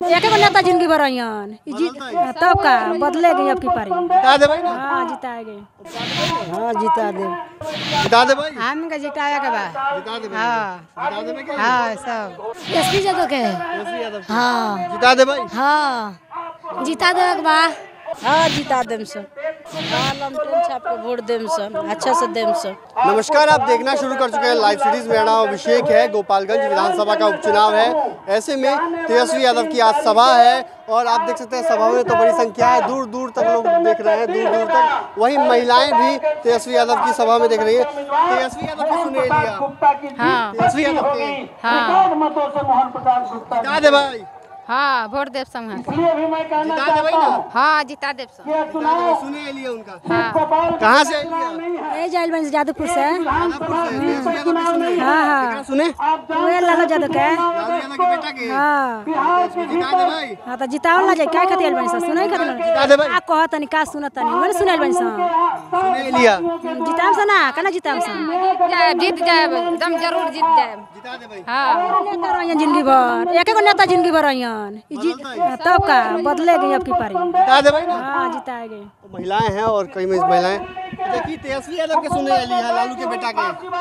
एक एक नेता जिंदगी भर आयन तब का बदले गई अब की पारी जिता दे भाई ना। हां जिता गए। हां जिता दे भाई हम का जिताया के बा जिता दे भाई। हां जिता दे में क्या हां सब एसपी यादव के एसपी यादव हां जिता दे भाई। हां जिता दे के बा हां जिता देम सब आलम टेन छाप के वोट देम सब अच्छा से देम सब। नमस्कार, आप देखना शुरू कर चुके हैं लाइव सीरीज। मेरा नाम अभिषेक है। गोपालगंज विधानसभा का उपचुनाव है, ऐसे में तेजस्वी यादव की आज सभा है और आप देख सकते हैं सभा में तो बड़ी संख्या है, दूर दूर तक लोग देख रहे हैं, दूर दूर तक। वहीं महिलाएं भी तेजस्वी यादव की सभा में देख रही है। तेजस्वी यादव की सुने लिया। हां तेजस्वी यादव के हां जिता दे भाई। हां वोट देव संग जिता दे भाई ना। हां जिता देव संग सुने लिया उनका। हां कहाँ से लिया? ए जाइल बन जादवपुर से जादवपुर से। तेजस्वी यादव की सुने। हां हां केकरा सुने? ओए लालू यादव के लालू यादव के बेटा के। हां जिता दे भाई। हां त जितावल ना जाय काय खातिर बन सा सुनै खातिर जिता दे भाई। आ कहत नि का सुनत नि मन सुनाइल बन सा सुने लिया। जिताम सा ना कना जिताम सा जीत जाए एकदम जरूर जीत जाए। जिता दे भाई। हां नेता रहियन जिंदगी भर एक एक नेता जिंदगी भर आयन तब का बदले गई अब की पारी जिता दे भाई ना। हां जिता गए। तो महिलाएं हैं और कई महिलाएं देखिए तेजस्वी यादव के सुने लिया, लालू के बेटा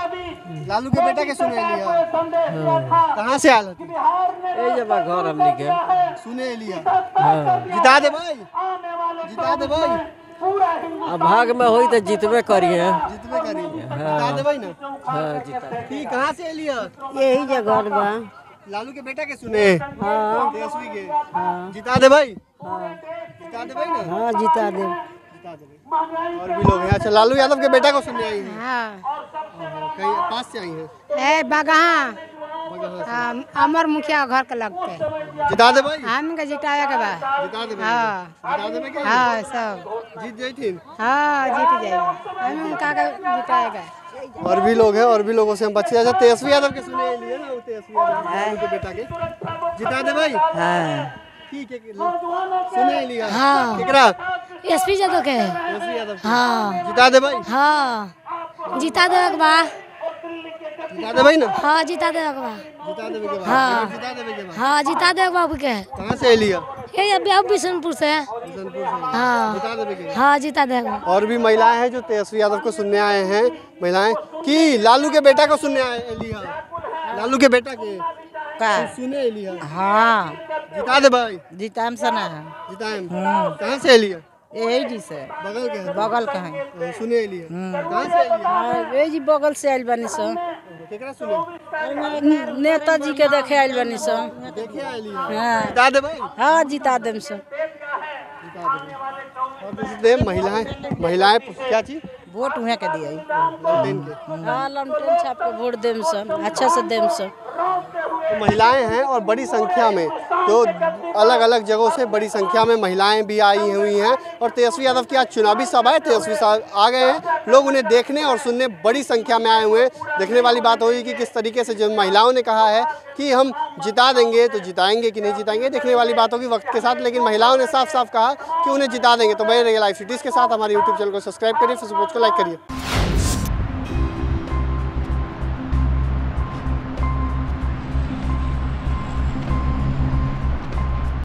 के सुने लिया। कहाँ से आयल होती? ए जब घर हमनी के सुने लिया। जिता दे भाई। जिता दे भाई। अब भाग में होई तो जीतबे करिए। जितबे करी। जिता दे भाई ना। हां जिता ठीक, कहाँ से लिया? यही जगह बा लालू के बेटा के सुने। हां तेजस्वी के। जिता दे भाई। हां जिता दे भाई ना। हां जिता दे जिता दे भाई। और भी लोग हैं। अच्छा, लालू यादव के बेटा को सुनने आई हैं। हां कहीं पास से आई हैं। ए बगहा बगहा से। अमर मुखिया घर के लगते जिता दे भाई। हम के जिताया के बा जिता दे भाई। हां जिता दे में क्या हां सब जीत जाती। हां जीत जाएगा हम उनका के जिताएगा। और भी लोग हैं, और भी लोगों से हम बच्चे अच्छा तेजस्वी यादव के सुने लिए ना। वो तेजस्वी यादव लालू के बेटा के जिता दे भाई। हां ठीक है सुने लिया। हाँ। केकरा? एसपी यादव के तेजस्वी यादव के। हां जिता दे भाई। हां जिता दे के बा जिता दे भाई ना। हां जिता दे के बा जिता दे के बाद। हाँ। जिता दे के बाद। हां जिता दे बाबू के कहाँ से लिया? ये अभी बिशनपुर से बिशनपुर से। हां जिता दे के। हां जिता दे और भी महिलाएं हैं जो तेजस्वी यादव को सुनने आए हैं। महिलाएं कि लालू के बेटा को सुनने आए लिया। लालू के बेटा के का सुने लिया। हां जिता दे भाई। जिताम सना जिताएं। कहाँ से लिया? यही जी से बगल के हैं। बगल का है सुने लिया। कहाँ से लिया? ये जी बगल से आइल बनी सो केकरा सुने? नेताजी के देखे आइल बनी सो देखिए आए लिया। हां जिता दे भाई। हां जिता देम सो जिता दे। और देख सकते हैं महिलाएं क्या चीज वोट उहे के दिए लालटेन के। आलम टेन छाप के वोट देम सो अच्छा से देम सो। तो महिलाएं हैं और बड़ी संख्या में जो अलग अलग जगहों से बड़ी संख्या में महिलाएं भी आई हुई हैं। और तेजस्वी यादव की आज चुनावी सभा है। तेजस्वी साहब आ गए हैं, लोग उन्हें देखने और सुनने बड़ी संख्या में आए हुए हैं। देखने वाली बात होगी कि किस तरीके से जो महिलाओं ने कहा है कि हम जिता देंगे, तो जिताएंगे कि नहीं जिताएंगे, देखने वाली बात होगी वक्त के साथ। लेकिन महिलाओं ने साफ साफ कहा कि उन्हें जिता देंगे। तो बने रहिए लाइव सिटीज़ के साथ। हमारे यूट्यूब चैनल को सब्सक्राइब करिए, फेसबुक को लाइक करिए।